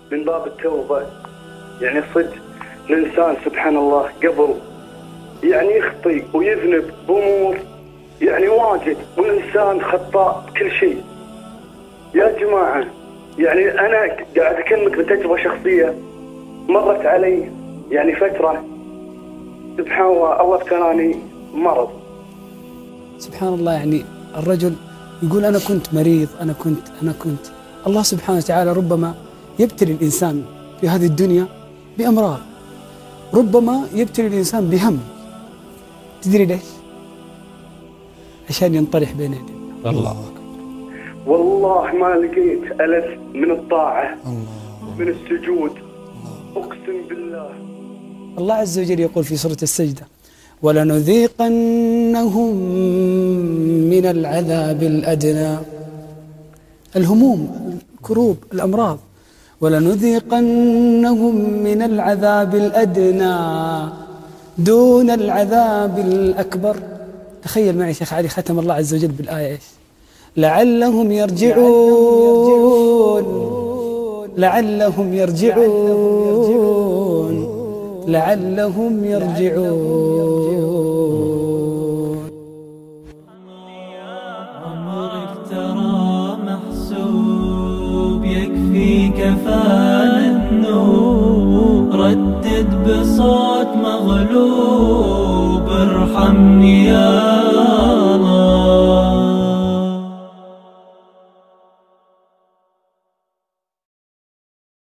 من باب التوبة. يعني صدق الإنسان سبحان الله قبل يعني يخطي ويذنب بأمور يعني واجد، والإنسان خطاء بكل شيء. يا جماعة يعني أنا قاعد أكلمك بتجربة شخصية مرت علي، يعني فترة سبحان الله ابتلاني مرض. سبحان الله، يعني الرجل يقول أنا كنت مريض، أنا كنت الله سبحانه وتعالى ربما يبتلي الإنسان في هذه الدنيا بأمراض، ربما يبتلي الإنسان بهم. تدري ليش؟ عشان ينطرح بين يديه الله. والله ما لقيت ألذ من الطاعة من السجود، أقسم بالله. الله عز وجل يقول في سورة السجدة: ولنذيقنهم من العذاب الأدنى. الهموم، الكروب، الأمراض، ولنذيقنهم من العذاب الأدنى دون العذاب الأكبر. تخيل معي شيخ علي، ختم الله عز وجل بالآية إيش؟ لعلهم يرجعون، لعلهم يرجعون، لعلهم يرجعون. عمرك ترى محسوب، يكفي كفانا الذنوب، ردد بصوت مغلوب ارحمني يا